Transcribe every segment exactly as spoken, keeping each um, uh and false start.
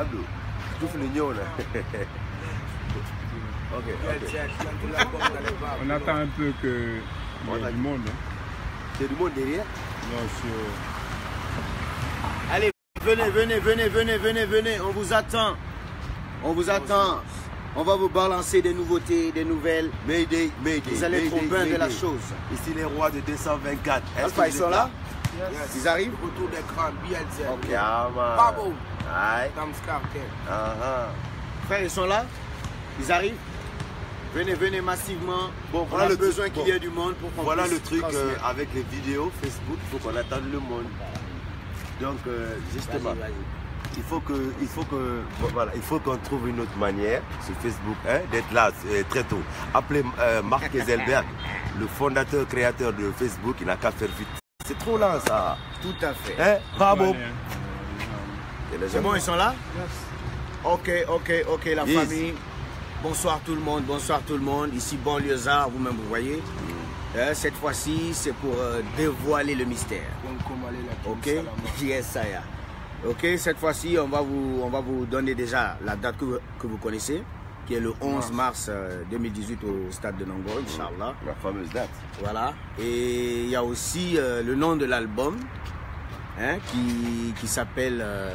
Abdou, tout le nion là. Ok, ok. On attend un peu que il y ait du monde. Hein. C'est du monde derrière? Non, sur... Allez, venez, venez, venez, venez, venez, venez. On vous attend. On vous attend. On va vous balancer des nouveautés, des nouvelles. Mayday, Mayday. Vous allez être au bain de la chose. Ici les rois de deux cent vingt-quatre. Alpha, ils sont là? Yes. Ils arrivent? Autour d'écran, B L Z. Ok. Yeah, man. Bravo. Aye. Tam Scartel. Uh-huh. Frères, ils sont là? Ils arrivent? Venez, venez massivement. Bon, On voilà a le besoin truc. qu'il Bon. y ait du monde pour qu'on Voilà puisse le truc euh, transmettre. avec les vidéos Facebook, il faut qu'on attende le monde. Donc euh, justement, Vas-y, vas-y. il faut que, il faut que, bon, voilà, il faut qu'on trouve une autre manière sur Facebook hein, d'être là euh, très tôt. Appelez euh, Mark Zuckerberg, le fondateur créateur de Facebook, il n'a qu'à faire vite. C'est trop lent ça. Tout à fait. Hein? Bravo. C'est bon, ils sont là? Ok, ok, ok, la Yes. famille. Bonsoir tout le monde, bonsoir tout le monde. Ici Banlieusard, vous-même vous voyez. Euh, cette fois-ci, c'est pour euh, dévoiler le mystère. Ok? Yes, ça y est. Ok, cette fois-ci, on va vous, on va vous donner déjà la date que vous, que vous connaissez, qui est le onze mars euh, deux mille dix-huit au stade de Nongo, Inch'Allah. La fameuse date. Voilà. Et il y a aussi euh, le nom de l'album hein, qui, qui s'appelle euh,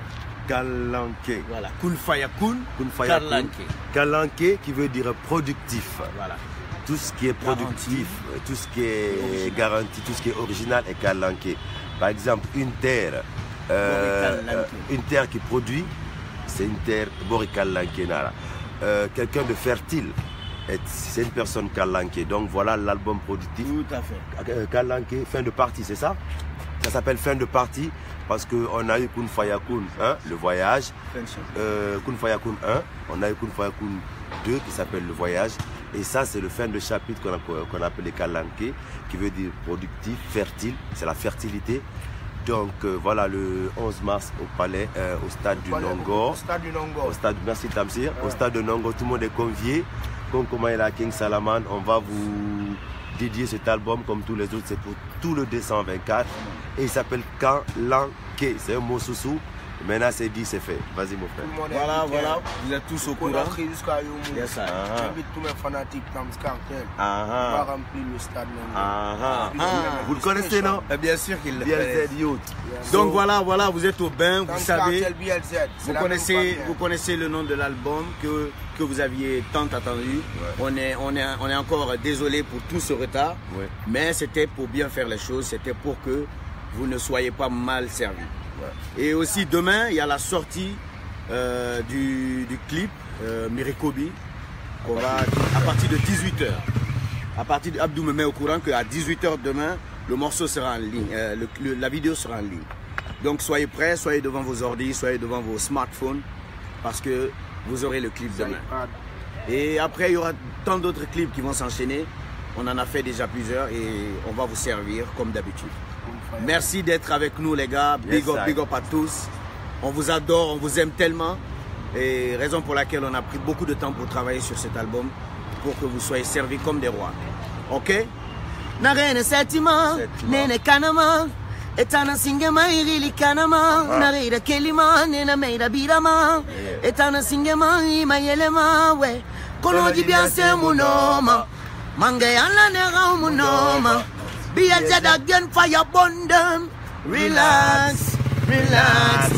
Kalanke. voilà, Kun Faya Kun, Kun Faya Kun. Kalanke. Kalanke qui veut dire productif. Voilà. Tout ce qui est productif, tout ce qui est garanti, tout ce qui est original est Kalanke. Par exemple, une terre, euh, euh, une terre qui produit, c'est une terre Borikalanke Nara. Euh, Quelqu'un de fertile, c'est une personne Kalanke. Donc voilà l'album productif. Tout à fait. Kalanke, fin de partie, c'est ça? Ça s'appelle fin de partie parce qu'on a eu Kun Faya Kun un, le voyage. Euh, Kun Faya Kun un, on a eu Kun Faya Kun deux qui s'appelle le voyage. Et ça, c'est le fin de chapitre qu'on qu'on appelle Kalanke, qui veut dire productif, fertile, c'est la fertilité. Donc euh, voilà, le onze mars au palais, euh, au stade du Nongo. Au stade du Nongo. Au stade, merci Tamsir. Ouais. Au stade de Nongo, tout le monde est convié. Comme Komaïla King Salaman, on va vous dédier cet album comme tous les autres, c'est pour tout le deux cent vingt-quatre. Et il s'appelle Kalanke, c'est un mot sous-sous. Maintenant c'est dit, c'est fait. Vas-y mon frère. Voilà, voilà, vous êtes tous au courant. Yes, j'invite tous mes fanatiques Tam Scartel. Ah, On va remplir le stade. ah, ah, ah. Vous le connaissez, non? Bien sûr qu'il le B L Z Youth. Donc voilà, voilà, vous êtes au bain, vous savez. B L Z. Vous connaissez, vous connaissez le nom de l'album que, que vous aviez tant attendu. Ouais. On, est, on, est, on est encore désolé pour tout ce retard, ouais. Mais c'était pour bien faire les choses, c'était pour que vous ne soyez pas mal servis. Ouais. Et aussi demain, il y a la sortie euh, du, du clip euh, Mirikobi on va, à partir de dix-huit heures. À partir de, Abdou me met au courant qu'à dix-huit heures demain, le morceau sera en ligne, euh, le, le, la vidéo sera en ligne. Donc soyez prêts, soyez devant vos ordi, soyez devant vos smartphones parce que vous aurez le clip demain. Et après, il y aura tant d'autres clips qui vont s'enchaîner. On en a fait déjà plusieurs et on va vous servir comme d'habitude. Merci d'être avec nous les gars, big up, big up à tous. On vous adore, on vous aime tellement. Et raison pour laquelle on a pris beaucoup de temps pour travailler sur cet album, pour que vous soyez servis comme des rois. Ok? Narene Setima, Nene Kanama, Etana Singema Irili Kanama, Narida Kelima, Nena Meida Birama, Etana Singema Imayelema, we, Kono Jibiase Munoma, Mangayana Nera Munoma, be a jet again fire bondem, relax, relax,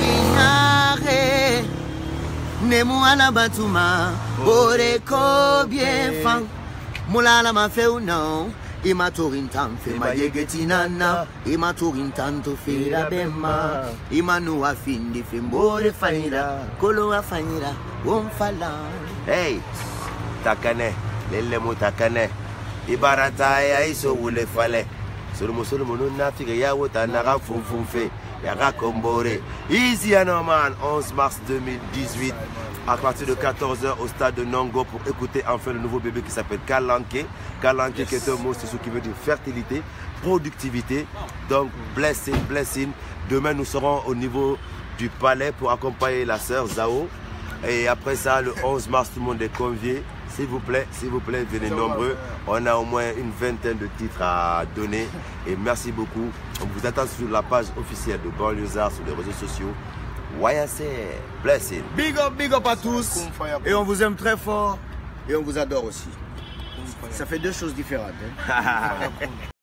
Nihare. Nemu ala batuma, ore ko bien fan. Mulala ma fe uno, ima torintan fe ma yegetinana, ima torintan to fe la bema, ima nu afindi fe mbore fanira, kolo afanira, wonfala. Hey, takane, lele mo takane, ibarata ya iso wule fale. Solomo solomo no nafika ya wota naga funfunfe. Yara Kombore. Easy man, onze mars deux mille dix-huit, à partir de quatorze heures au stade de Nongo pour écouter enfin le nouveau bébé qui s'appelle Kalanke. Kalanke yes. Qui est un mot, c'est ce qui veut dire fertilité, productivité. Donc, blessing, blessing. Demain, nous serons au niveau du palais pour accompagner la sœur Zao. Et après ça, le onze mars, tout le monde est convié. S'il vous plaît, s'il vous plaît, venez nombreux. On a au moins une vingtaine de titres à donner. Et merci beaucoup. On vous attend sur la page officielle de Banlieusard sur les réseaux sociaux. Wayase, blessing. Big up, big up à tous. Et on vous aime très fort. Et on vous adore aussi. Ça fait deux choses différentes. Hein.